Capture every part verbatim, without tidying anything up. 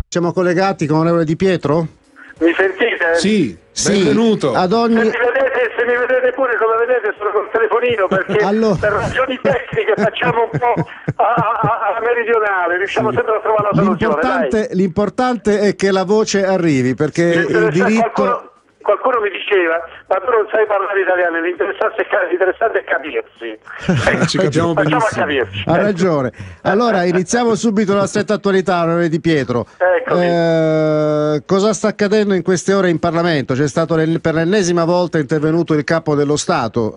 Siamo collegati con l'onorevole Di Pietro? Mi sentite? Sì, sì, benvenuto. Ad ogni... Se mi vedete, se mi vedete pure come vedete sono col telefonino perché allora... per ragioni tecniche facciamo un po' a, a, a meridionale, riusciamo sempre a trovare una soluzione. L'importante, dai. l'importante è che la voce arrivi, perché il diritto... Qualcuno... Qualcuno mi diceva, ma tu non sai parlare italiano, l'interessante è, l'interessante è capirsi. Eh, ci capiamo Facciamo benissimo. a capirci. Ha ragione. Allora, iniziamo subito la stretta attualità, onorevole Di Pietro. Eh, cosa sta accadendo in queste ore in Parlamento? C'è stato per l'ennesima volta intervenuto il capo dello Stato.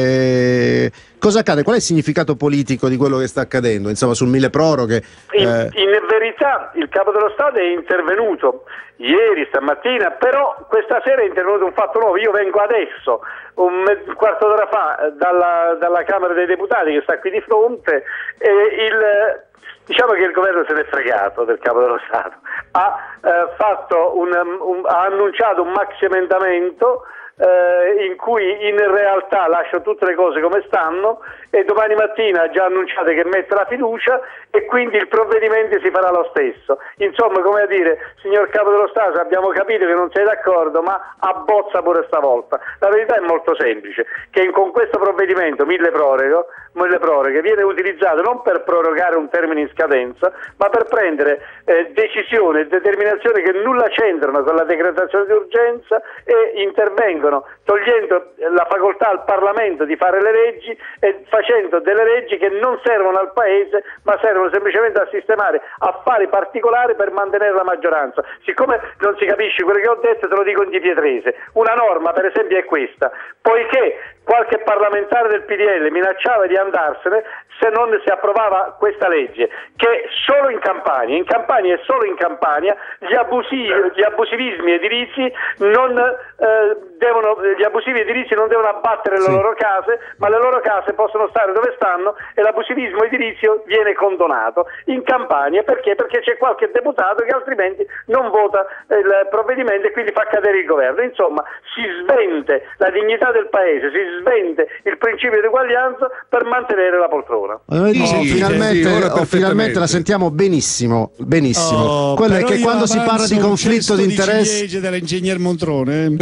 Eh, cosa accade? Qual è il significato politico di quello che sta accadendo? Insomma, sul mille proroghe. In, eh... in verità il capo dello Stato è intervenuto ieri, stamattina, però questa sera è intervenuto un fatto nuovo. Io vengo adesso, un, mezzo, un quarto d'ora fa, dalla, dalla Camera dei Deputati che sta qui di fronte, e il, diciamo che il governo se n'è fregato del capo dello Stato. Ha, eh, fatto un, un, ha annunciato un maxi emendamento eh, in cui in realtà lascia tutte le cose come stanno, e domani mattina ha già annunciato che mette la fiducia e quindi il provvedimento si farà lo stesso. Insomma, come a dire, signor Capo dello Stato, abbiamo capito che non sei d'accordo, ma abbozza pure stavolta. La verità è molto semplice, che con questo provvedimento mille proroghe, mille proroghe viene utilizzato non per prorogare un termine in scadenza, ma per prendere eh, decisioni e determinazioni che nulla c'entrano con la decretazione di urgenza e intervengono togliendo la facoltà al Parlamento di fare le leggi e facendo delle leggi che non servono al Paese, ma servono semplicemente a sistemare affari particolari per mantenere la maggioranza. Siccome non si capisce quello che ho detto, te lo dico in di pietrese. Una norma, per esempio, è questa: poiché qualche parlamentare del P D L minacciava di andarsene se non si approvava questa legge, che solo in Campania, in Campania e solo in Campania, gli abusivi, gli abusivismi edilizi non eh, devono, gli abusivi edilizi non devono abbattere le sì. loro case, ma le loro case possono stare dove stanno e l'abusivismo edilizio viene condonato in Campania. Perché? Perché c'è qualche deputato che altrimenti non vota il provvedimento e quindi fa cadere il governo. Insomma, si svende la dignità del Paese, si svende il principio di uguaglianza per mantenere la poltrona. Oh, sì, finalmente, sì, oh, finalmente la sentiamo benissimo, benissimo. Oh, quello è che quando si parla di conflitto di interesse dell'ingegner Montrone,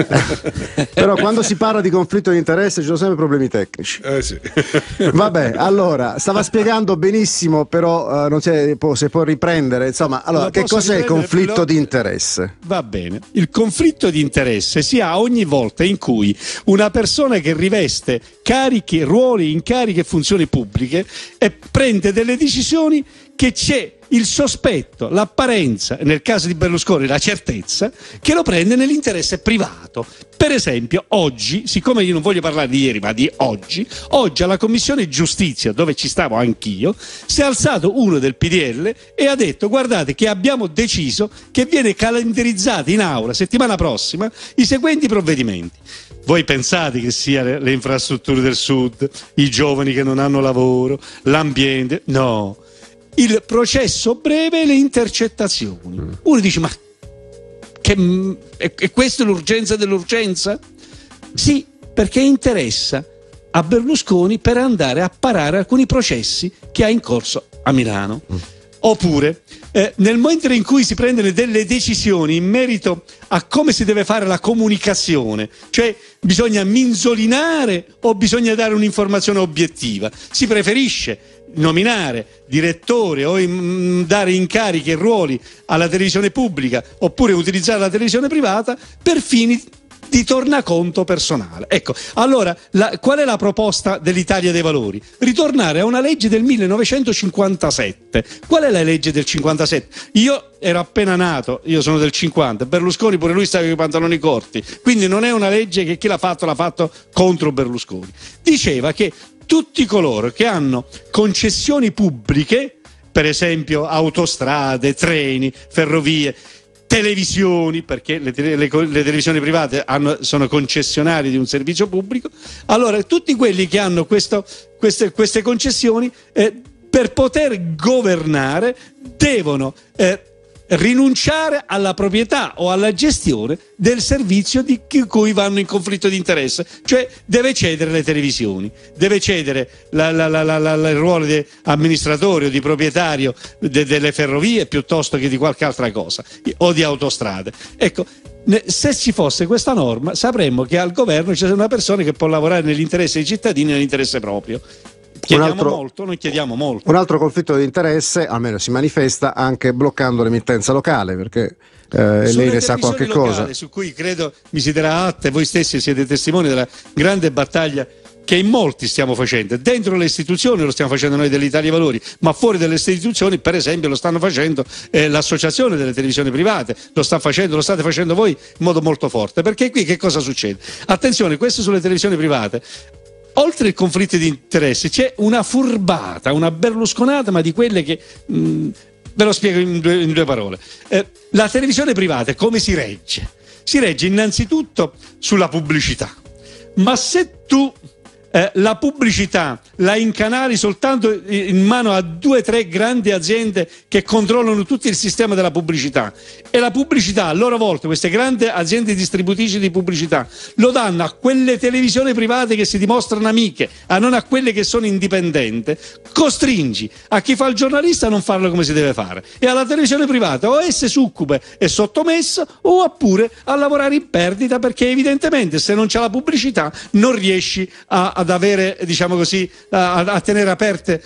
però quando si parla di conflitto di interesse ci sono sempre problemi tecnici. Eh sì. Vabbè, allora stava spiegando benissimo, però uh, non c'è, può, se può riprendere. Insomma, allora, che cos'è il conflitto però... di interesse? Va bene. Il conflitto di interesse si ha ogni volta in cui una persona che riveste cariche, ruoli, incarichi e funzioni pubbliche e prende delle decisioni che c'è il sospetto, l'apparenza, nel caso di Berlusconi la certezza, che lo prende nell'interesse privato. Per esempio, oggi, siccome io non voglio parlare di ieri ma di oggi, oggi alla Commissione Giustizia, dove ci stavo anch'io, si è alzato uno del P D L e ha detto: guardate che abbiamo deciso che viene calendarizzato in aula settimana prossima i seguenti provvedimenti. Voi pensate che sia le, le infrastrutture del sud, i giovani che non hanno lavoro, l'ambiente? No. Il processo breve e le intercettazioni. Uno dice: ma che, è, è questa l'urgenza dell'urgenza? Sì, perché interessa a Berlusconi per andare a parare alcuni processi che ha in corso a Milano. Mm. Oppure, eh, nel momento in cui si prendono delle decisioni in merito a come si deve fare la comunicazione, cioè bisogna minzolinare o bisogna dare un'informazione obiettiva, si preferisce nominare direttore o in, dare incarichi e ruoli alla televisione pubblica oppure utilizzare la televisione privata per fini di tornaconto personale. Ecco, allora la, qual è la proposta dell'Italia dei Valori? Ritornare a una legge del millenovecentocinquantasette. Qual è la legge del cinquantasette? Io ero appena nato, io sono del cinquanta, Berlusconi pure lui stava con i pantaloni corti, quindi non è una legge che chi l'ha fatto l'ha fatto contro Berlusconi. Diceva che tutti coloro che hanno concessioni pubbliche, per esempio autostrade, treni, ferrovie, televisioni, perché le, tele, le, le televisioni private hanno, sono concessionari di un servizio pubblico, allora tutti quelli che hanno questo, queste, queste concessioni eh, per poter governare devono eh, rinunciare alla proprietà o alla gestione del servizio di cui vanno in conflitto di interesse, cioè deve cedere le televisioni, deve cedere la, la, la, la, la, il ruolo di amministratore o di proprietario de, delle ferrovie piuttosto che di qualche altra cosa, o di autostrade. Ecco, se ci fosse questa norma sapremmo che al governo c'è una persona che può lavorare nell'interesse dei cittadini e nell'interesse proprio. Chiediamo altro, molto, noi chiediamo molto. Un altro conflitto di interesse, almeno si manifesta anche bloccando l'emittenza locale, perché eh, lei ne sa qualche locali, cosa. Su cui credo mi si darà atto, e voi stessi siete testimoni della grande battaglia che in molti stiamo facendo. Dentro le istituzioni lo stiamo facendo noi dell'Italia dei Valori, ma fuori dalle istituzioni, per esempio, lo stanno facendo eh, l'associazione delle televisioni private, lo sta facendo, lo state facendo voi in modo molto forte. Perché qui che cosa succede? Attenzione, questo sulle televisioni private. Oltre il conflitto di interessi c'è una furbata, una berlusconata, ma di quelle che mh, ve lo spiego in due, in due parole. Eh, la televisione privata come si regge? Si regge innanzitutto sulla pubblicità, ma se tu eh, la pubblicità la incanali soltanto in mano a due o tre grandi aziende che controllano tutto il sistema della pubblicità, e la pubblicità a loro volta, queste grandi aziende distributrici di pubblicità, lo danno a quelle televisioni private che si dimostrano amiche, a non a quelle che sono indipendenti, costringi a chi fa il giornalista a non farlo come si deve fare, e alla televisione privata o esse succube e sottomessa, o oppure a lavorare in perdita, perché evidentemente se non c'è la pubblicità non riesci a ad avere, diciamo così, a, a tenere aperte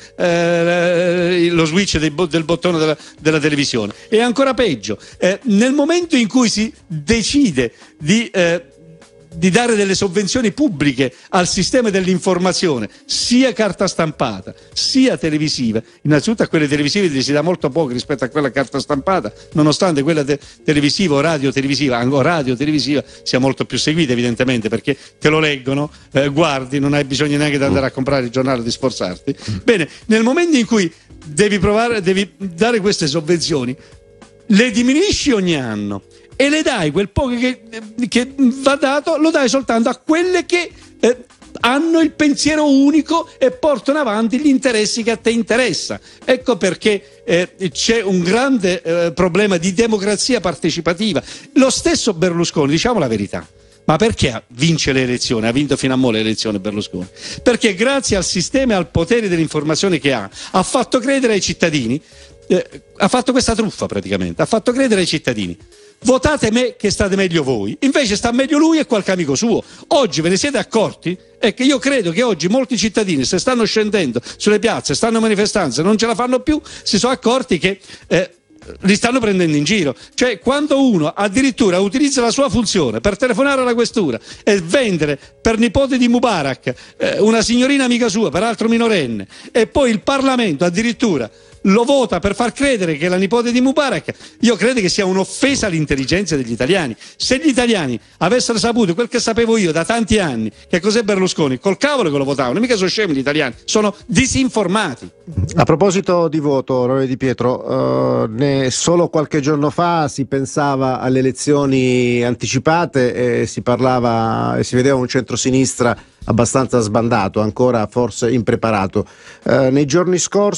eh, lo switch dei, del bottone della, della televisione. E ancora peggio, eh, nel momento in cui si decide di eh, di dare delle sovvenzioni pubbliche al sistema dell'informazione, sia carta stampata sia televisiva, innanzitutto a quelle televisive gli si dà molto poco rispetto a quella carta stampata, nonostante quella te- televisiva o radio televisiva, anche radio televisiva, sia molto più seguita evidentemente, perché te lo leggono, eh, guardi, non hai bisogno neanche di andare a comprare il giornale, di sforzarti. Bene, nel momento in cui devi provare, devi dare queste sovvenzioni, le diminuisci ogni anno e le dai quel poco che, che va dato, lo dai soltanto a quelle che eh, hanno il pensiero unico e portano avanti gli interessi che a te interessa. Ecco perché eh, c'è un grande eh, problema di democrazia partecipativa. Lo stesso Berlusconi, diciamo la verità, ma perché vince le elezioni? Ha vinto fino a mo' le elezioni Berlusconi? Perché grazie al sistema e al potere dell'informazione che ha, ha fatto credere ai cittadini, eh, ha fatto questa truffa praticamente, ha fatto credere ai cittadini: votate me che state meglio voi, invece sta meglio lui e qualche amico suo. Oggi ve ne siete accorti? È che io credo che oggi molti cittadini, se stanno scendendo sulle piazze, stanno manifestando, se non ce la fanno più, si sono accorti che eh, li stanno prendendo in giro. Cioè, quando uno addirittura utilizza la sua funzione per telefonare alla questura e vendere per nipote di Mubarak eh, una signorina amica sua, peraltro minorenne, e poi il Parlamento addirittura lo vota per far credere che è la nipote di Mubarak, io credo che sia un'offesa all'intelligenza degli italiani. Se gli italiani avessero saputo quel che sapevo io da tanti anni, che cos'è Berlusconi, col cavolo che lo votavano, mica sono scemi gli italiani, sono disinformati. A proposito di voto, onorevole Di Pietro, uh, ne solo qualche giorno fa si pensava alle elezioni anticipate e si parlava e si vedeva un centrosinistra abbastanza sbandato, ancora forse impreparato. Uh, nei giorni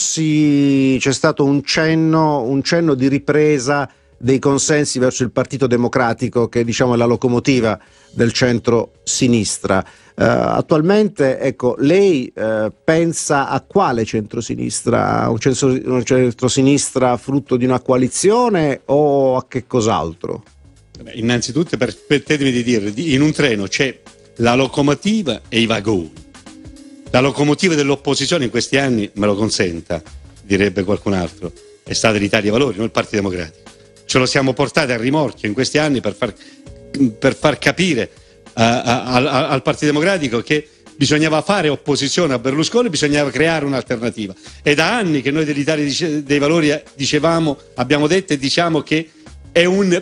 scorsi c'è stato un cenno, un cenno di ripresa dei consensi verso il Partito Democratico, che diciamo è la locomotiva del centro-sinistra. Uh, attualmente, ecco, lei uh, pensa a quale centrosinistra? Un, centro, un centrosinistra frutto di una coalizione o a che cos'altro? Innanzitutto permettetemi di dire, in un treno c'è la locomotiva e i vagoni. La locomotiva dell'opposizione in questi anni, me lo consenta, direbbe qualcun altro, è stata l'Italia dei Valori, non il Partito Democratico. Ce lo siamo portati a rimorchio in questi anni per far, per far capire a, a, a, al Partito Democratico che bisognava fare opposizione a Berlusconi, bisognava creare un'alternativa. È da anni che noi dell'Italia dei Valori dicevamo, abbiamo detto e diciamo che è un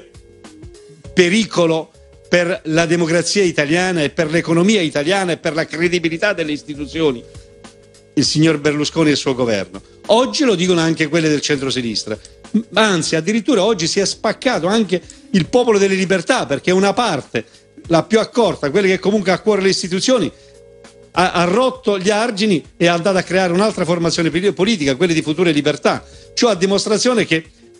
pericolo per la democrazia italiana e per l'economia italiana e per la credibilità delle istituzioni il signor Berlusconi e il suo governo. Oggi lo dicono anche quelle del centro-sinistra, anzi addirittura oggi si è spaccato anche il Popolo delle Libertà, perché una parte, la più accorta, quella che comunque ha a cuore le istituzioni, ha, ha rotto gli argini e è andata a creare un'altra formazione politica, quella di Future Libertà, ciò a dimostrazione che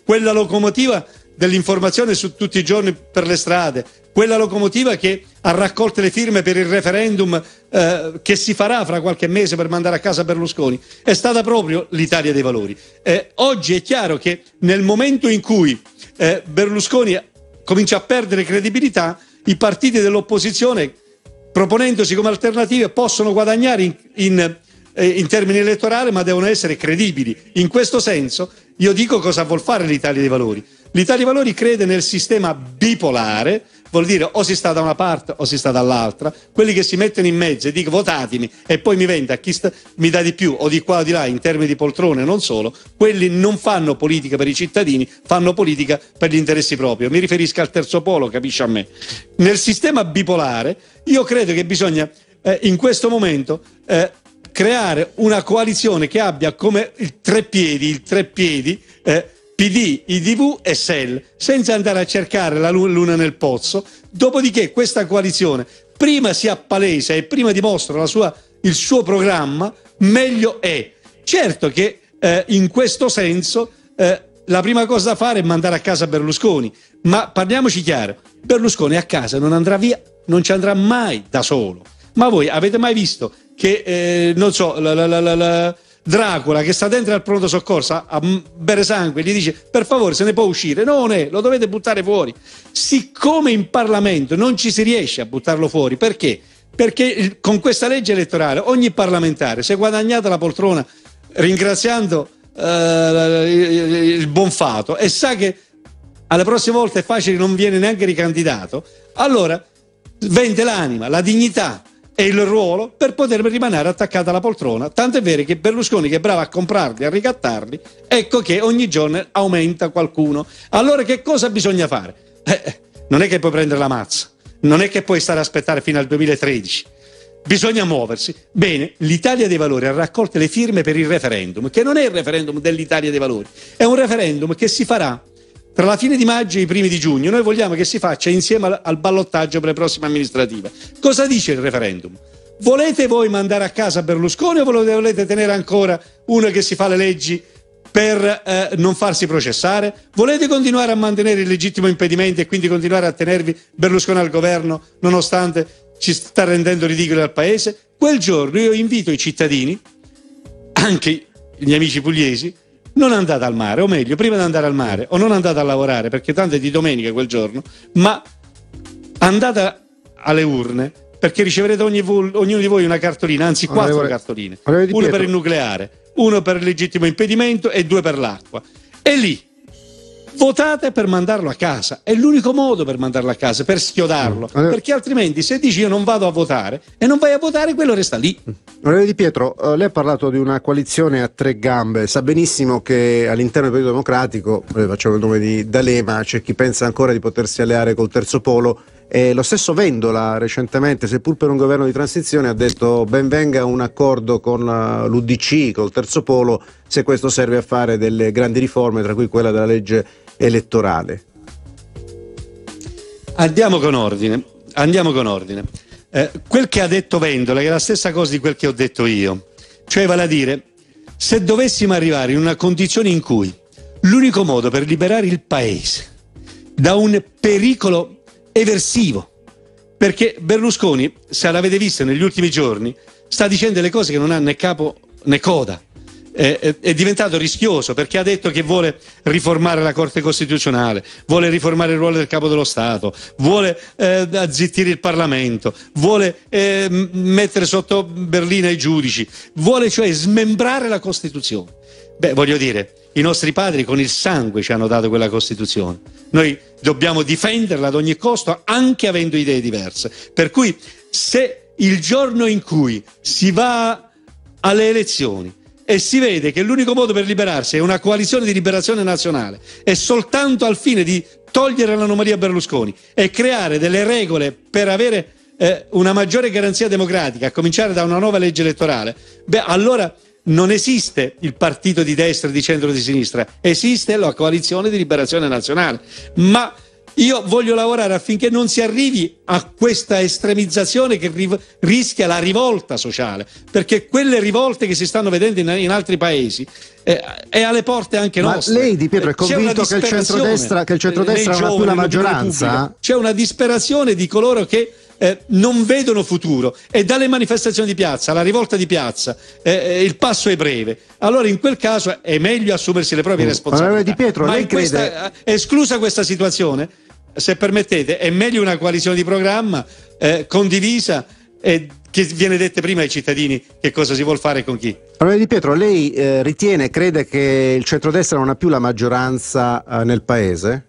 quella locomotiva dell'informazione su tutti i giorni per le strade, quella locomotiva che ha raccolto le firme per il referendum eh, che si farà fra qualche mese per mandare a casa Berlusconi, è stata proprio l'Italia dei Valori. Eh, oggi è chiaro che nel momento in cui eh, Berlusconi comincia a perdere credibilità, i partiti dell'opposizione, proponendosi come alternative, possono guadagnare in, in, eh, in termini elettorali, ma devono essere credibili. In questo senso io dico cosa vuol fare l'Italia dei Valori. L'Italia dei Valori crede nel sistema bipolare, vuol dire o si sta da una parte o si sta dall'altra. Quelli che si mettono in mezzo e dicono votatemi e poi mi vende a chi sta, mi dà di più o di qua o di là in termini di poltrone, non solo, quelli non fanno politica per i cittadini, fanno politica per gli interessi propri. Mi riferisco al terzo polo, capisci a me. Nel sistema bipolare io credo che bisogna eh, in questo momento eh, creare una coalizione che abbia come il tre piedi, il tre piedi eh, P D, I D V e S E L, senza andare a cercare la luna nel pozzo. Dopodiché questa coalizione prima si appalesa e prima dimostra la sua, il suo programma, meglio è. Certo che eh, in questo senso eh, la prima cosa da fare è mandare a casa Berlusconi, ma parliamoci chiaro, Berlusconi a casa non andrà via, non ci andrà mai da solo. Ma voi avete mai visto che, eh, non so, la, la, la, la, la Dracula che sta dentro al pronto soccorso a, a bere sangue gli dice per favore se ne può uscire? Non è, lo dovete buttare fuori. Siccome in Parlamento non ci si riesce a buttarlo fuori, perché? Perché con questa legge elettorale ogni parlamentare si è guadagnata la poltrona ringraziando eh, il, il buon fato e sa che alle prossime volte è facile, non viene neanche ricandidato, allora vende l'anima, la dignità e il ruolo per poter rimanere attaccata alla poltrona. Tanto è vero che Berlusconi, che è bravo a comprarli, a ricattarli, ecco che ogni giorno aumenta qualcuno. Allora che cosa bisogna fare? Eh, non è che puoi prendere la mazza, non è che puoi stare a aspettare fino al duemilatredici, bisogna muoversi. Bene, l'Italia dei Valori ha raccolto le firme per il referendum, che non è il referendum dell'Italia dei Valori, è un referendum che si farà tra la fine di maggio e i primi di giugno. Noi vogliamo che si faccia insieme al, al ballottaggio per le prossime amministrative. Cosa dice il referendum? Volete voi mandare a casa Berlusconi o volete tenere ancora uno che si fa le leggi per eh, non farsi processare? Volete continuare a mantenere il legittimo impedimento e quindi continuare a tenervi Berlusconi al governo nonostante ci sta rendendo ridicoli al paese? Quel giorno io invito i cittadini, anche gli amici pugliesi, non andate al mare, o meglio, prima di andare al mare, o non andate a lavorare, perché tanto è di domenica quel giorno, ma andate alle urne, perché riceverete ogni, ognuno di voi una cartolina, anzi quattro Onorevole, cartoline, onorevole uno per il nucleare, uno per il legittimo impedimento e due per l'acqua. E lì votate per mandarlo a casa, è l'unico modo per mandarlo a casa, per schiodarlo, mm. perché altrimenti se dici io non vado a votare e non vai a votare, quello resta lì. Onorevole Di Pietro, eh, lei ha parlato di una coalizione a tre gambe, sa benissimo che all'interno del Partito Democratico, eh, facciamo il nome di D'Alema, c'è chi pensa ancora di potersi alleare col terzo polo, e lo stesso Vendola recentemente, seppur per un governo di transizione, ha detto ben venga un accordo con l'U D C, col terzo polo, se questo serve a fare delle grandi riforme, tra cui quella della legge elettorale. Andiamo con ordine, andiamo con ordine. Eh, quel che ha detto Vendola è la stessa cosa di quel che ho detto io, cioè vale a dire, se dovessimo arrivare in una condizione in cui l'unico modo per liberare il paese da un pericolo eversivo, perché Berlusconi, se l'avete visto negli ultimi giorni, sta dicendo le cose che non hanno né capo né coda. È, è diventato rischioso perché ha detto che vuole riformare la Corte Costituzionale, vuole riformare il ruolo del Capo dello Stato, vuole eh, azzittire il Parlamento, vuole eh, mettere sotto berlina i giudici, vuole cioè smembrare la Costituzione. Beh, voglio dire, i nostri padri con il sangue ci hanno dato quella Costituzione, noi dobbiamo difenderla ad ogni costo, anche avendo idee diverse. Per cui se il giorno in cui si va alle elezioni e si vede che l'unico modo per liberarsi è una coalizione di liberazione nazionale e soltanto al fine di togliere l'anomalia Berlusconi e creare delle regole per avere eh, una maggiore garanzia democratica, a cominciare da una nuova legge elettorale, beh, allora non esiste il partito di destra, di centro, di sinistra, esiste la coalizione di liberazione nazionale. Ma Io voglio lavorare affinché non si arrivi a questa estremizzazione che riv- rischia la rivolta sociale, perché quelle rivolte che si stanno vedendo in, in altri paesi eh, è alle porte anche Ma nostre. lei, Di Pietro, è convinto che il centrodestra, che il centrodestra non ha più la maggioranza? C'è una disperazione di coloro che Eh, non vedono futuro, e dalle manifestazioni di piazza, la rivolta di piazza, eh, il passo è breve. Allora in quel caso è meglio assumersi le proprie responsabilità. Di Pietro, Ma lei in crede... questa, esclusa questa situazione, se permettete, è meglio una coalizione di programma eh, condivisa e che viene dette prima ai cittadini che cosa si vuol fare e con chi. Allora Di Pietro, lei eh, ritiene, crede che il centrodestra non ha più la maggioranza eh, nel paese?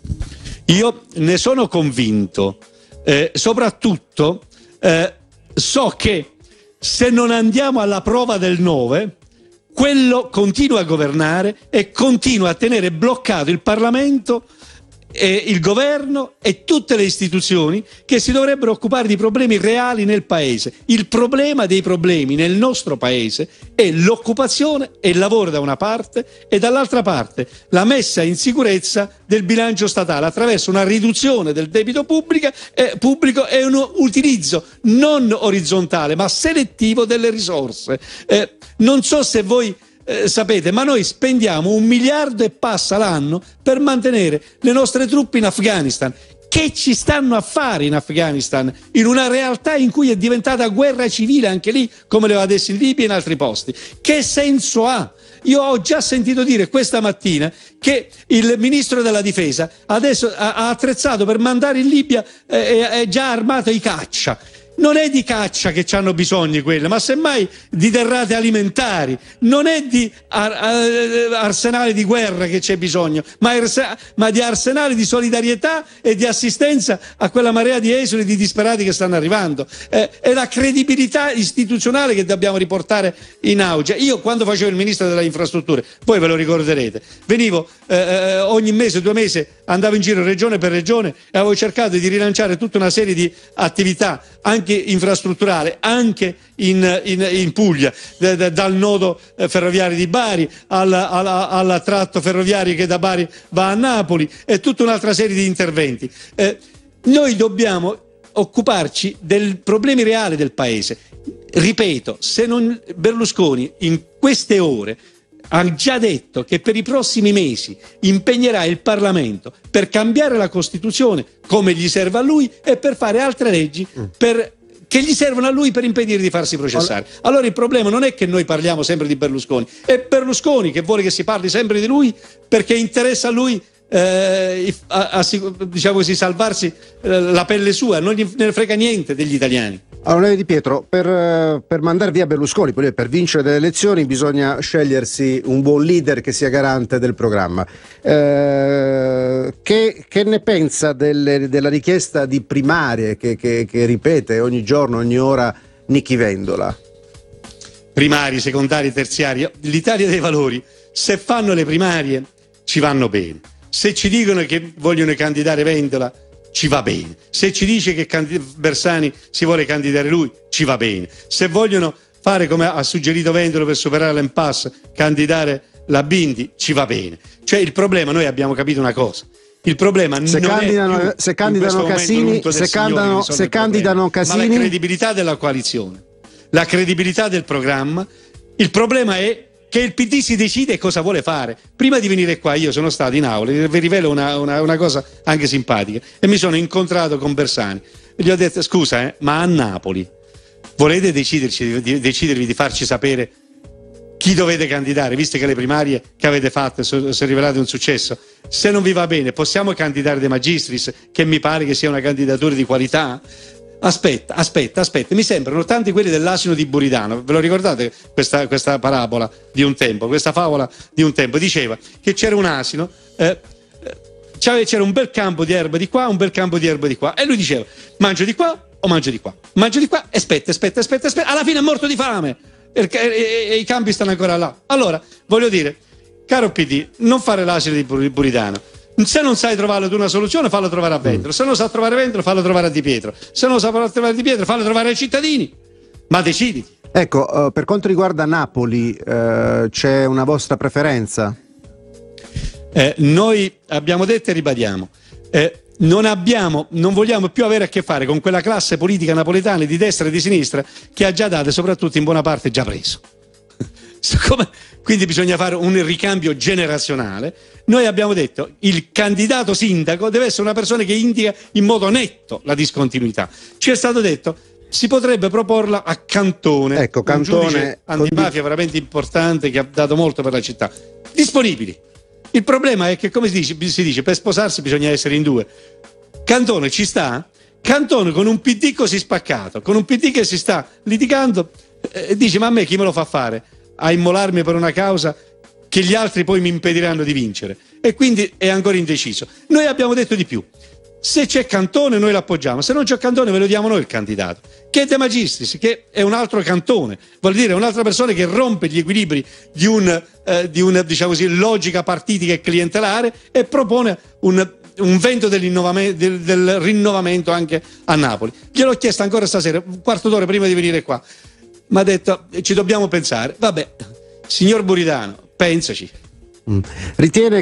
Io ne sono convinto. Eh, soprattutto eh, so che se non andiamo alla prova del nove, quello continua a governare e continua a tenere bloccato il Parlamento, e il governo e tutte le istituzioni che si dovrebbero occupare di problemi reali nel paese. Il problema dei problemi nel nostro paese è l'occupazione e il lavoro da una parte, e dall'altra parte la messa in sicurezza del bilancio statale attraverso una riduzione del debito pubblico e, pubblico e un utilizzo non orizzontale ma selettivo delle risorse. Eh, non so se voi Eh, sapete, ma noi spendiamo un miliardo e passa l'anno per mantenere le nostre truppe in Afghanistan. Che ci stanno a fare in Afghanistan, in una realtà in cui è diventata guerra civile anche lì, come le va adesso in Libia e in altri posti? Che senso ha? Io ho già sentito dire questa mattina che il ministro della difesa adesso ha, ha attrezzato per mandare in Libia, eh, è già armato i caccia. Non è di caccia che ci hanno bisogno quelle, ma semmai di derrate alimentari. Non è di ar- arsenale di guerra che c'è bisogno, ma, erse- ma di arsenale di solidarietà e di assistenza a quella marea di esuli, di disperati che stanno arrivando. Eh, è la credibilità istituzionale che dobbiamo riportare in auge. Io quando facevo il ministro delle infrastrutture, voi ve lo ricorderete, venivo eh, ogni mese, due mesi, andavo in giro regione per regione e avevo cercato di rilanciare tutta una serie di attività anche infrastrutturale, anche in, in, in Puglia, d- d- dal nodo ferroviario di Bari al, al, al tratto ferroviario che da Bari va a Napoli, e tutta un'altra serie di interventi. Eh, noi dobbiamo occuparci dei problemi reali del paese. Ripeto, se non Berlusconi in queste ore ha già detto che per i prossimi mesi impegnerà il Parlamento per cambiare la Costituzione come gli serve a lui e per fare altre leggi per, che gli servono a lui per impedire di farsi processare. Allora il problema non è che noi parliamo sempre di Berlusconi, è Berlusconi che vuole che si parli sempre di lui perché interessa a lui eh, a, a, diciamo così, salvarsi eh, la pelle sua, non gli ne frega niente degli italiani. Allora Di Pietro, per, per mandare via Berlusconi, per vincere delle elezioni bisogna scegliersi un buon leader che sia garante del programma. Eh, che, che ne pensa delle, della richiesta di primarie che, che, che ripete ogni giorno, ogni ora Nichi Vendola? Primari, secondari, terziari. L'Italia dei Valori, se fanno le primarie ci vanno bene. Se ci dicono che vogliono candidare Vendola, ci va bene. Se ci dice che Bersani si vuole candidare lui, ci va bene. Se vogliono fare come ha suggerito Vendola per superare l'impasse, candidare la Bindi, ci va bene. Cioè il problema, noi abbiamo capito una cosa. Il problema se non candidano, è più, se candidano Casini, se, candano, se candidano Casini, ma la credibilità della coalizione, la credibilità del programma. Il problema è che il P D si decide cosa vuole fare. Prima di venire qua io sono stato in aula, vi rivelo una, una, una cosa anche simpatica, e mi sono incontrato con Bersani e gli ho detto scusa eh, ma a Napoli volete deciderci, di, decidervi di farci sapere chi dovete candidare, visto che le primarie che avete fatto sono, sono rivelate un successo? Se non vi va bene possiamo candidare De Magistris, che mi pare che sia una candidatura di qualità. Aspetta, aspetta, aspetta, mi sembrano tanti quelli dell'asino di Buridano. Ve lo ricordate questa, questa parabola di un tempo, questa favola di un tempo? Diceva che c'era un asino, eh, c'era un bel campo di erba di qua, un bel campo di erba di qua, e lui diceva mangio di qua o mangio di qua, mangio di qua, aspetta, aspetta, aspetta, aspetta, alla fine è morto di fame e, e, e i campi stanno ancora là. Allora, voglio dire, caro P D, non fare l'asino di Buridano. Se non sai trovarlo tu una soluzione, fallo trovare a Vendola. Se non sa trovare Vendola, fallo trovare a Di Pietro. Se non sa trovare Di Pietro, fallo trovare ai cittadini. Ma deciditi. Ecco, uh, per quanto riguarda Napoli, uh, c'è una vostra preferenza? Eh, noi abbiamo detto e ribadiamo. Eh, non abbiamo, non vogliamo più avere a che fare con quella classe politica napoletana di destra e di sinistra che ha già dato e soprattutto in buona parte già preso. Quindi bisogna fare un ricambio generazionale. Noi abbiamo detto il candidato sindaco deve essere una persona che indica in modo netto la discontinuità. Ci è stato detto si potrebbe proporla a Cantone, ecco, Cantone, un giudice antimafia veramente importante che ha dato molto per la città. Disponibili. Il problema è che, come si dice, si dice, per sposarsi bisogna essere in due. Cantone ci sta? Cantone con un P D così spaccato, con un P D che si sta litigando, eh, dice ma a me chi me lo fa fare a immolarmi per una causa che gli altri poi mi impediranno di vincere, e quindi è ancora indeciso. Noi abbiamo detto di più: se c'è Cantone noi l'appoggiamo, se non c'è Cantone ve lo diamo noi il candidato, che è De Magistris, che è un altro Cantone, vuol dire un'altra persona che rompe gli equilibri di un eh, di una, diciamo così, logica partitica e clientelare e propone un, un vento dell'innovamento, del, del rinnovamento anche a Napoli. Gliel'ho chiesto ancora stasera, un quarto d'ora prima di venire qua, mi ha detto ci dobbiamo pensare. Vabbè, signor Buridano, pensaci. Mm. Ritiene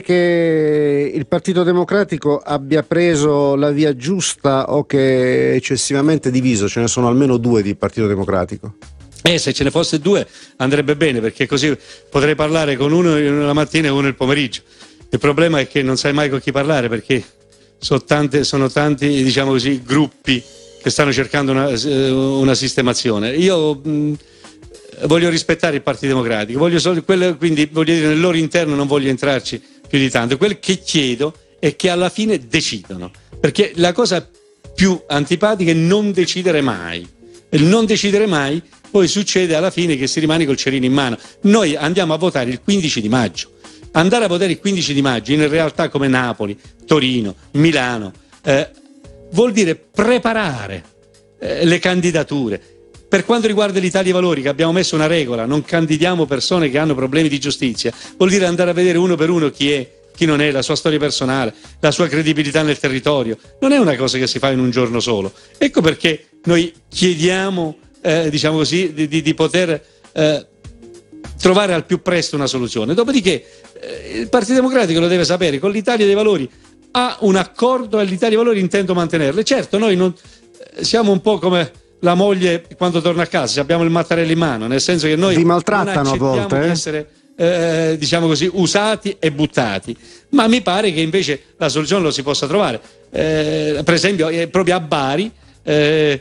che il Partito Democratico abbia preso la via giusta o che è eccessivamente diviso? Ce ne sono almeno due di Partito Democratico. Eh, se ce ne fosse due andrebbe bene, perché così potrei parlare con uno la mattina e uno il pomeriggio. Il problema è che non sai mai con chi parlare, perché sono, tante, sono tanti, diciamo così, gruppi che stanno cercando una, una sistemazione. Io mh, voglio rispettare il Partito Democratico, voglio solo, quello, quindi voglio dire, nel loro interno non voglio entrarci più di tanto. Quel che chiedo è che alla fine decidano, perché la cosa più antipatica è non decidere mai. Il non decidere mai poi succede alla fine che si rimane col cerino in mano. Noi andiamo a votare il quindici di maggio. Andare a votare il quindici di maggio in realtà come Napoli, Torino, Milano eh, vuol dire preparare eh, le candidature. Per quanto riguarda l'Italia dei Valori, che abbiamo messo una regola, non candidiamo persone che hanno problemi di giustizia, vuol dire andare a vedere uno per uno chi è, chi non è, la sua storia personale, la sua credibilità nel territorio. Non è una cosa che si fa in un giorno solo. Ecco perché noi chiediamo, eh, diciamo così, di, di, di poter eh, trovare al più presto una soluzione. Dopodiché eh, il Partito Democratico lo deve sapere, con l'Italia dei Valori ha un accordo e l'Italia dei Valori intendo mantenerlo. Certo, noi non, eh, siamo un po' come la moglie quando torna a casa, abbiamo il mattarello in mano, nel senso che noi vi maltrattano a volte, di eh? essere eh, diciamo così usati e buttati, ma mi pare che invece la soluzione lo si possa trovare. Eh, per esempio eh, proprio a Bari eh,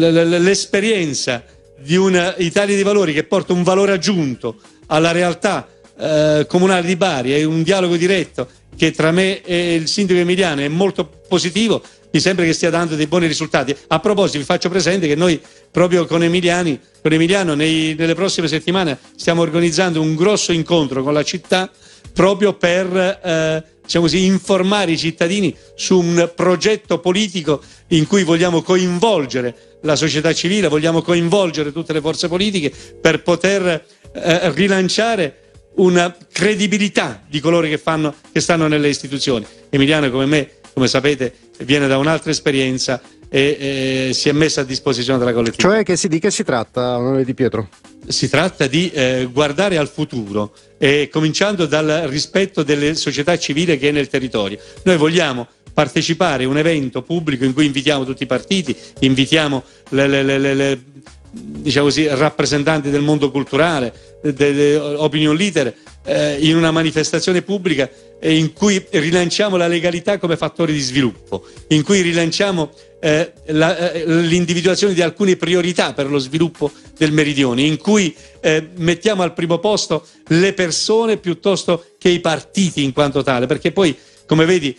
l'esperienza di un Italia dei Valori che porta un valore aggiunto alla realtà eh, comunale di Bari e un dialogo diretto che tra me e il sindaco Emiliano è molto positivo, mi sembra che stia dando dei buoni risultati. A proposito, vi faccio presente che noi proprio con Emiliani, con Emiliano nei, nelle prossime settimane stiamo organizzando un grosso incontro con la città proprio per eh, diciamo così, informare i cittadini su un progetto politico in cui vogliamo coinvolgere la società civile, vogliamo coinvolgere tutte le forze politiche per poter eh, rilanciare una credibilità di coloro che, fanno, che stanno nelle istituzioni. Emiliano, come me, come sapete, viene da un'altra esperienza e, e si è messa a disposizione della collettività. Cioè, che si, di che si tratta, onorevole Di Pietro? Si tratta di eh, guardare al futuro, e cominciando dal rispetto delle società civili che è nel territorio. Noi vogliamo partecipare a un evento pubblico in cui invitiamo tutti i partiti, invitiamo le, le, le, le, le diciamo così, rappresentanti del mondo culturale, delle opinion leader, eh, in una manifestazione pubblica eh, in cui rilanciamo la legalità come fattore di sviluppo, in cui rilanciamo eh, la, eh, l'individuazione di alcune priorità per lo sviluppo del meridione, in cui eh, mettiamo al primo posto le persone piuttosto che i partiti in quanto tale, perché poi, come vedi,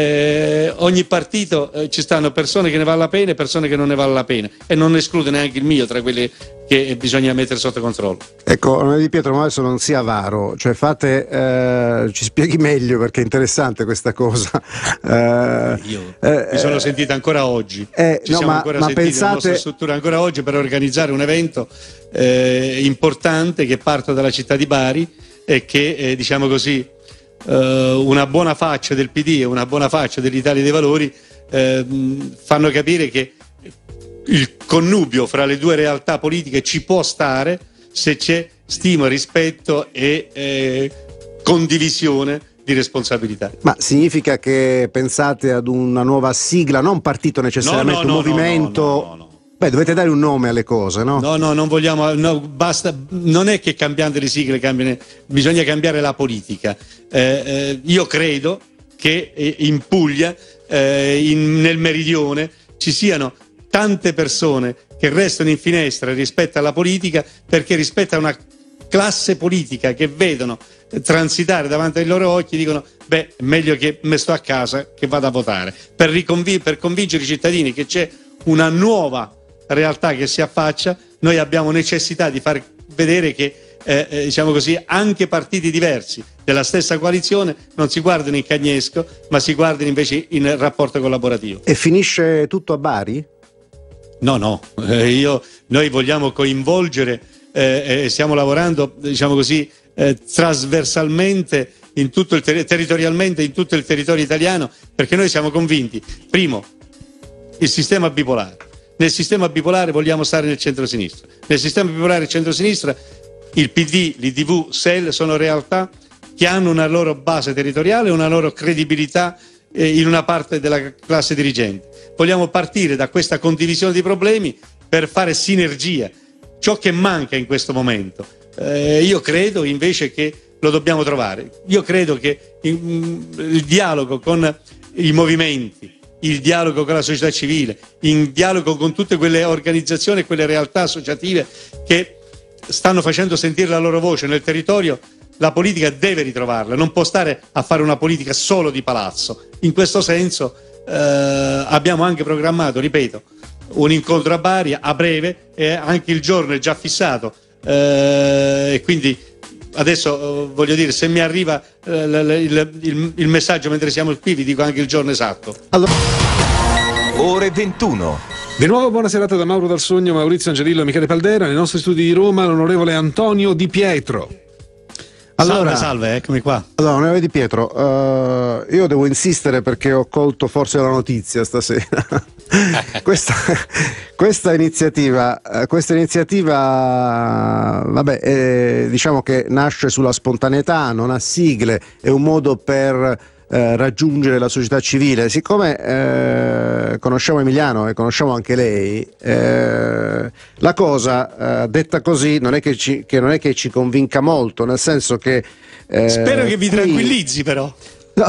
eh, ogni partito eh, ci stanno persone che ne vale la pena e persone che non ne vale la pena, e non esclude neanche il mio tra quelle che bisogna mettere sotto controllo. Ecco, onorevole Di Pietro, ma adesso non sia avaro, cioè fate, eh, ci spieghi meglio, perché è interessante questa cosa. Eh, Io eh, mi sono sentita ancora oggi, eh, ci no, siamo ma, ancora ma sentiti pensate... nella nostra struttura ancora oggi per organizzare un evento eh, importante che parte dalla città di Bari e che, eh, diciamo così, Uh, una buona faccia del P D e una buona faccia dell'Italia dei Valori uh, fanno capire che il connubio fra le due realtà politiche ci può stare se c'è stima, rispetto e eh, condivisione di responsabilità. Ma significa che pensate ad una nuova sigla, non partito necessariamente, no, no, un no, movimento? No, no, no, no. Beh, dovete dare un nome alle cose, no? No, no, non vogliamo, no, basta, non è che cambiando le sigle cambiano, bisogna cambiare la politica. Eh, eh, io credo che in Puglia, eh, in, nel meridione, ci siano tante persone che restano in finestra rispetto alla politica, perché rispetto a una classe politica che vedono transitare davanti ai loro occhi, dicono beh, meglio che me sto a casa che vado a votare, per, riconvi- per convincere i cittadini che c'è una nuova realtà che si affaccia. Noi abbiamo necessità di far vedere che eh, eh, diciamo così, anche partiti diversi della stessa coalizione non si guardano in cagnesco, ma si guardano invece in rapporto collaborativo. E finisce tutto a Bari? No, no, eh, io, noi vogliamo coinvolgere, eh, eh, stiamo lavorando, diciamo così, eh, trasversalmente in tutto il ter- territorialmente in tutto il territorio italiano, perché noi siamo convinti, primo, il sistema bipolare. Nel sistema bipolare vogliamo stare nel centro-sinistra. Nel sistema bipolare e centro-sinistra il P D, l'I D V, S E L sono realtà che hanno una loro base territoriale, una loro credibilità eh, in una parte della classe dirigente. Vogliamo partire da questa condivisione di problemi per fare sinergia, ciò che manca in questo momento. Eh, io credo invece che lo dobbiamo trovare. Io credo che in, il dialogo con i movimenti, il dialogo con la società civile, in dialogo con tutte quelle organizzazioni e quelle realtà associative che stanno facendo sentire la loro voce nel territorio, la politica deve ritrovarla, non può stare a fare una politica solo di palazzo. In questo senso eh, abbiamo anche programmato, ripeto, un incontro a Bari a breve, e anche il giorno è già fissato, eh, e quindi adesso eh, voglio dire, se mi arriva eh, il, il, il messaggio mentre siamo qui, vi dico anche il giorno esatto. Allora... Ore ventuno. Di nuovo buona serata da Mauro Dal Sogno, Maurizio Angelillo e Michele Paldera. Nei nostri studi di Roma l'onorevole Antonio Di Pietro. Allora, salve, salve, eccomi qua. Allora, onorevole Di Pietro, uh, io devo insistere perché ho colto forse la notizia stasera. questa, questa iniziativa, questa iniziativa, vabbè, eh, diciamo che nasce sulla spontaneità, non ha sigle, è un modo per eh, raggiungere la società civile. Siccome eh, conosciamo Emiliano e conosciamo anche lei, eh, la cosa eh, detta così non è che ci, che non è che ci convinca molto, nel senso che eh, spero che vi qui... tranquillizzi però. No,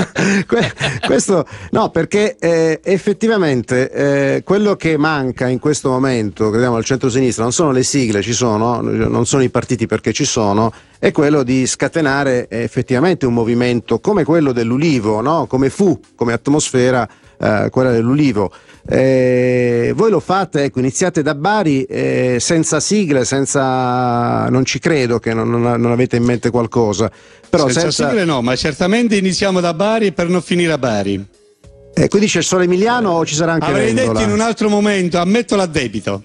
questo no, perché eh, effettivamente eh, quello che manca in questo momento, crediamo, al centro-sinistra non sono le sigle, ci sono, non sono i partiti perché ci sono, è quello di scatenare eh, effettivamente un movimento come quello dell'Ulivo, no? Come fu, come atmosfera eh, quella dell'Ulivo. Eh, voi lo fate, ecco, iniziate da Bari eh, senza sigle, senza, non ci credo che non, non avete in mente qualcosa. Però senza, senza sigle no, ma certamente iniziamo da Bari per non finire a Bari. Eh, quindi c'è solo Emiliano o ci sarà anche Avrei Vendola? detto in un altro momento, ammetto l'addebito.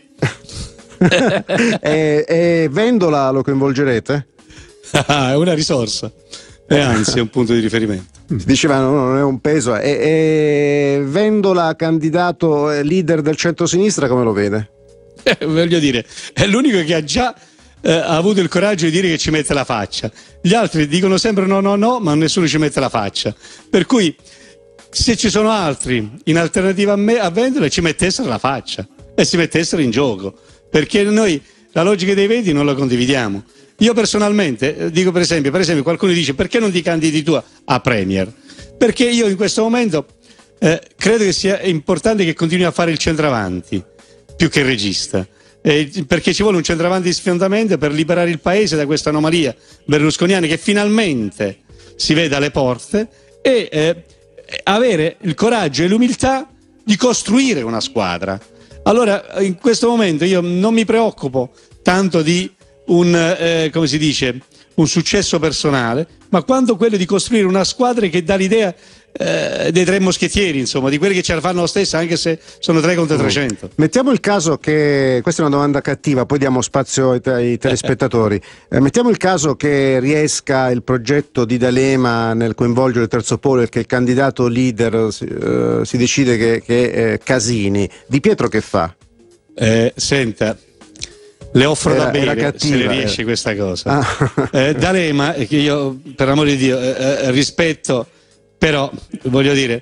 e, e Vendola lo coinvolgerete? È una risorsa e anzi è un punto di riferimento. Dicevano no, non è un peso. E, e Vendola, candidato leader del centro-sinistra, come lo vede? Eh, voglio dire, è l'unico che ha già eh, ha avuto il coraggio di dire che ci mette la faccia. Gli altri dicono sempre no, no, no, ma nessuno ci mette la faccia. Per cui, se ci sono altri in alternativa a me, a Vendola, ci mettessero la faccia e si mettessero in gioco. Perché noi la logica dei veti non la condividiamo. Io personalmente dico, per esempio, per esempio qualcuno dice perché non ti candidi tu a Premier? Perché io in questo momento eh, credo che sia importante che continui a fare il centravanti più che il regista, eh, perché ci vuole un centravanti di sfondamento per liberare il paese da questa anomalia berlusconiana che finalmente si vede alle porte e eh, avere il coraggio e l'umiltà di costruire una squadra. Allora in questo momento io non mi preoccupo tanto di un, eh, come si dice, un successo personale, ma quanto quello di costruire una squadra che dà l'idea eh, dei tre moschettieri, insomma, di quelli che ce la fanno lo stesso, anche se sono tre contro trecento. Mettiamo il caso che, questa è una domanda cattiva, poi diamo spazio ai, ai telespettatori. Eh, mettiamo il caso che riesca il progetto di D'Alema nel coinvolgere il terzo polo e che il candidato leader si, eh, si decide che, che è Casini. Di Pietro che fa? Eh, senta, Le offro era, da bere, era cattiva, se le riesce era. questa cosa. Ah. Eh, D'Alema, che io per amore di Dio eh, eh, rispetto, però voglio dire,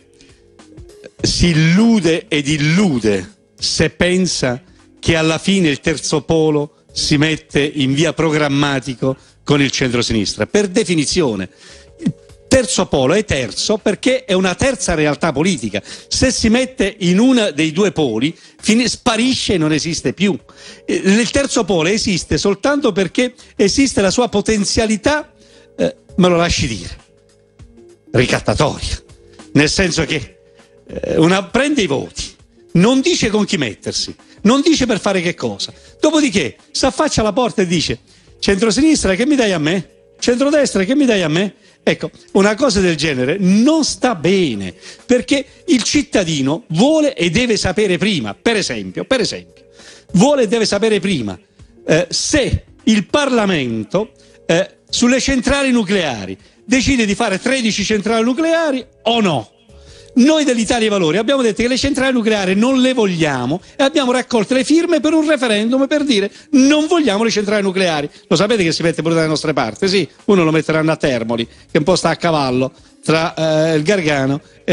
si illude ed illude se pensa che alla fine il terzo polo si mette in via programmatico con il centrosinistra. Per definizione il terzo polo è terzo perché è una terza realtà politica. Se si mette in uno dei due poli fin- sparisce e non esiste più. Il terzo polo esiste soltanto perché esiste la sua potenzialità, eh, me lo lasci dire, ricattatoria, nel senso che eh, una, prende i voti, non dice con chi mettersi, non dice per fare che cosa, dopodiché si affaccia alla porta e dice: centrosinistra, che mi dai a me? Centrodestra, che mi dai a me? Ecco, una cosa del genere non sta bene, perché il cittadino vuole e deve sapere prima, per esempio, per esempio, vuole e deve sapere prima eh, se il Parlamento eh, sulle centrali nucleari decide di fare tredici centrali nucleari o no. Noi dell'Italia dei Valori abbiamo detto che le centrali nucleari non le vogliamo e abbiamo raccolto le firme per un referendum per dire non vogliamo le centrali nucleari. Lo sapete che si mette pure dalle nostre parti? Sì, uno lo metteranno a Termoli, che un po' sta a cavallo tra eh, il Gargano e,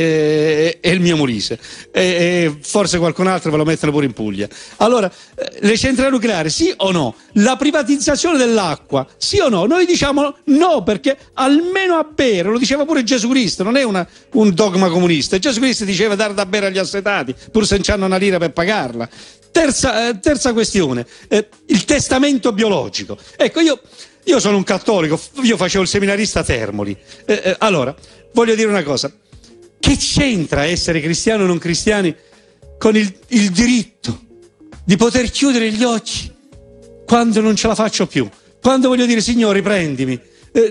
e, e il mio Molise, e, e forse qualcun altro ve lo mettono pure in Puglia. Allora, eh, le centrali nucleari sì o no? La privatizzazione dell'acqua sì o no? Noi diciamo no, perché almeno a bere, lo diceva pure Gesù Cristo, non è una, un dogma comunista. Gesù Cristo diceva dare da bere agli assetati pur se non hanno una lira per pagarla. Terza, eh, terza questione, eh, il testamento biologico. Ecco, io Io sono un cattolico, io facevo il seminarista a Termoli. Eh, eh, allora, voglio dire una cosa. Che c'entra essere cristiano o non cristiani con il, il diritto di poter chiudere gli occhi quando non ce la faccio più? Quando voglio dire, Signore, prendimi, eh,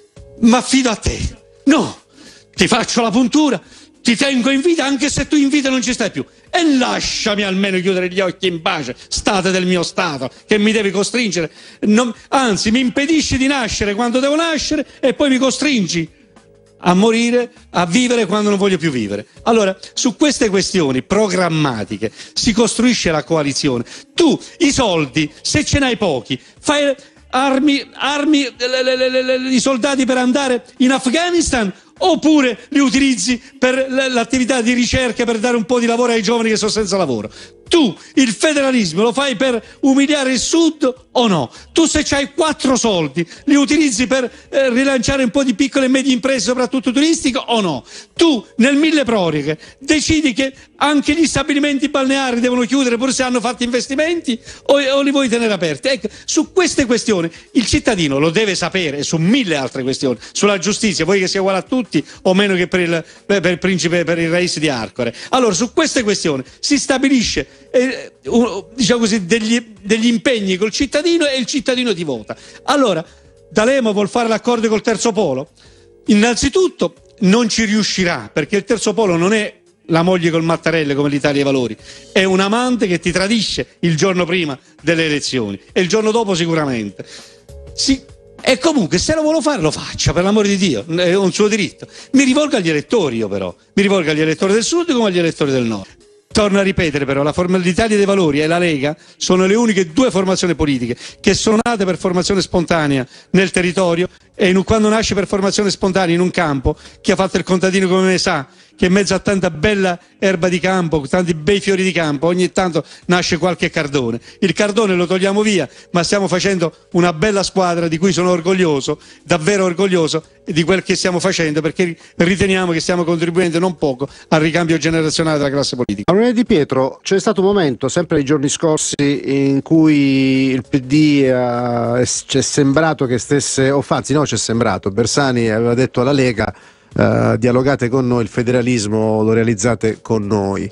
mi affido a te. No, ti faccio la puntura, ti tengo in vita anche se tu in vita non ci stai più. E lasciami almeno chiudere gli occhi in pace, state del mio stato, che mi devi costringere, non, anzi mi impedisci di nascere quando devo nascere e poi mi costringi a morire, a vivere quando non voglio più vivere. Allora, su queste questioni programmatiche si costruisce la coalizione. Tu i soldi, se ce n'hai pochi, fai armi, armi le, le, le, le, i soldati per andare in Afghanistan, oppure li utilizzi per l'attività di ricerca, per dare un po' di lavoro ai giovani che sono senza lavoro. Tu il federalismo lo fai per umiliare il Sud o no? Tu se c'hai quattro soldi li utilizzi per eh, rilanciare un po' di piccole e medie imprese, soprattutto turistiche o no? Tu nel mille proroghe decidi che anche gli stabilimenti balneari devono chiudere pur se hanno fatto investimenti o, o li vuoi tenere aperti? Ecco, su queste questioni il cittadino lo deve sapere, e su mille altre questioni, sulla giustizia, vuoi che sia uguale a tutti o meno che per il, per il principe, per il Rais di Arcore. Allora su queste questioni si stabilisce eh, un, diciamo così, degli, degli impegni col cittadino e il cittadino ti vota. Allora D'Alema vuol fare l'accordo col terzo polo? Innanzitutto non ci riuscirà, perché il terzo polo non è la moglie col mattarello come l'Italia dei Valori, è un amante che ti tradisce il giorno prima delle elezioni e il giorno dopo sicuramente. Sì. E comunque se lo vuole fare lo faccia, per l'amore di Dio, è un suo diritto. Mi rivolgo agli elettori io però, mi rivolgo agli elettori del Sud come agli elettori del Nord. Torno a ripetere però, la forma l'Italia dei Valori e la Lega sono le uniche due formazioni politiche che sono nate per formazione spontanea nel territorio, e in, quando nasce per formazione spontanea in un campo, chi ha fatto il contadino come me sa che in mezzo a tanta bella erba di campo, tanti bei fiori di campo, ogni tanto nasce qualche cardone. Il cardone lo togliamo via, ma stiamo facendo una bella squadra di cui sono orgoglioso, davvero orgoglioso di quel che stiamo facendo, perché riteniamo che stiamo contribuendo non poco al ricambio generazionale della classe politica. Onorevole Di Pietro, c'è stato un momento, sempre nei giorni scorsi, in cui il P D eh, c'è sembrato che stesse, o anzi no, c'è sembrato, Bersani aveva detto alla Lega: Uh, dialogate con noi, il federalismo lo realizzate con noi.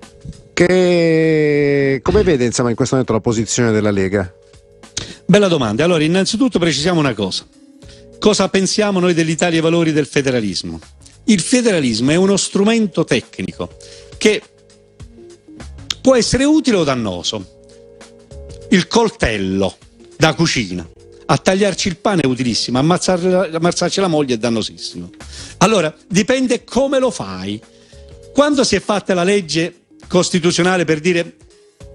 Che come vede insomma in questo momento la posizione della Lega? Bella domanda. Allora, innanzitutto precisiamo una cosa: cosa pensiamo noi dell'Italia dei Valori del federalismo? Il federalismo è uno strumento tecnico che può essere utile o dannoso. Il coltello da cucina a tagliarci il pane è utilissimo, ammazzarci la moglie è dannosissimo. Allora, dipende come lo fai. Quando si è fatta la legge costituzionale per dire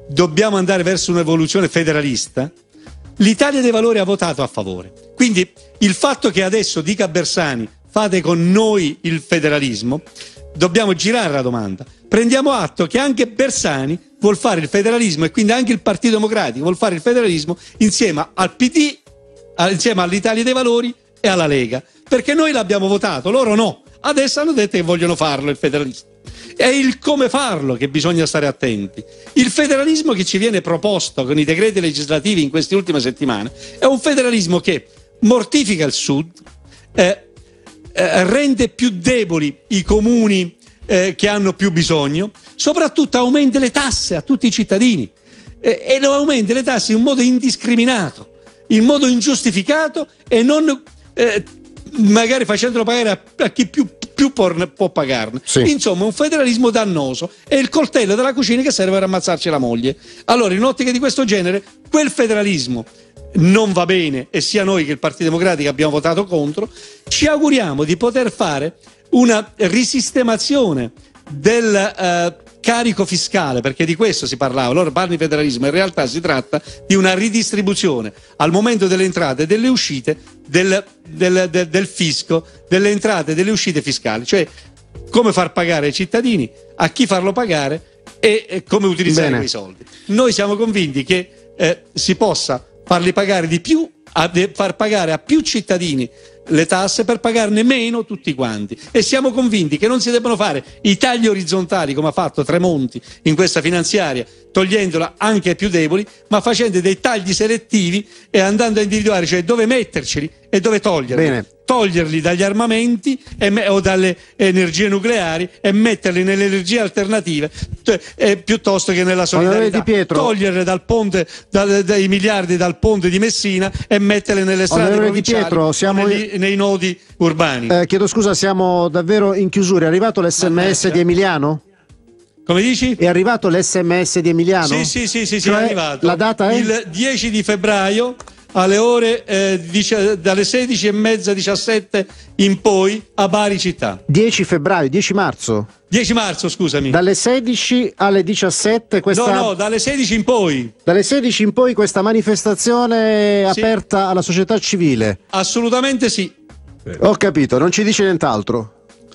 dobbiamo andare verso un'evoluzione federalista, l'Italia dei Valori ha votato a favore. Quindi il fatto che adesso dica Bersani fate con noi il federalismo, dobbiamo girare la domanda. Prendiamo atto che anche Bersani vuol fare il federalismo e quindi anche il Partito Democratico vuol fare il federalismo insieme al P D, insieme all'Italia dei Valori e alla Lega, perché noi l'abbiamo votato, loro no. Adesso hanno detto che vogliono farlo il federalismo. È il come farlo che bisogna stare attenti. Il federalismo che ci viene proposto con i decreti legislativi in queste ultime settimane è un federalismo che mortifica il Sud, eh, eh, rende più deboli i comuni eh, che hanno più bisogno, soprattutto aumenta le tasse a tutti i cittadini eh, e lo aumenta le tasse in modo indiscriminato, in modo ingiustificato e non eh, magari facendolo pagare a, a chi più più può pagarne. Sì. Insomma, un federalismo dannoso è il coltello della cucina che serve per ammazzarci la moglie. Allora, in un'ottica di questo genere, quel federalismo non va bene e sia noi che il Partito Democratico abbiamo votato contro. Ci auguriamo di poter fare una risistemazione del eh, carico fiscale, perché di questo si parlava. Allora parli di federalismo, in realtà si tratta di una ridistribuzione al momento delle entrate e delle uscite del, del, del, del fisco, delle entrate e delle uscite fiscali, cioè come far pagare ai cittadini, a chi farlo pagare e, e come utilizzare Bene. quei soldi. Noi siamo convinti che eh, si possa farli pagare di più, a, de, far pagare a più cittadini le tasse per pagarne meno tutti quanti, e siamo convinti che non si debbano fare i tagli orizzontali come ha fatto Tremonti in questa finanziaria, togliendola anche ai più deboli, ma facendo dei tagli selettivi e andando a individuare, cioè dove metterceli e dove toglierli. Bene. Toglierli dagli armamenti e me- o dalle energie nucleari e metterli nelle energie alternative t- eh, piuttosto che nella solidarietà. Toglierle dal ponte, da, dai miliardi dal ponte di Messina e metterle nelle strade provinciali, Pietro, siamo nei, in... nei nodi urbani. Eh, chiedo scusa, siamo davvero in chiusura. È arrivato l'S M S di Emiliano? Come dici? È arrivato l'S M S di Emiliano? Sì, sì, sì, sì, cioè, sì, è arrivato. La data è? Il dieci di febbraio alle ore eh, dici, dalle sedici e mezza diciassette in poi a Bari città. dieci febbraio, dieci marzo. dieci marzo, scusami. Dalle sedici alle diciassette questa... No, no, dalle sedici in poi. Dalle sedici in poi questa manifestazione sì. aperta alla società civile. Assolutamente sì. Ho capito, non ci dice nient'altro.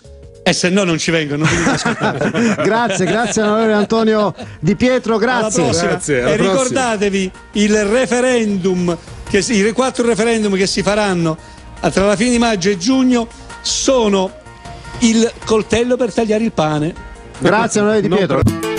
E se no non ci vengono, non ascoltare. Grazie, grazie onorevole Antonio Di Pietro, grazie. Alla prossima. Grazie, alla e prossima. Ricordatevi il referendum, che si, i quattro referendum che si faranno tra la fine di maggio e giugno sono il coltello per tagliare il pane. Grazie onorevole Di Pietro. No.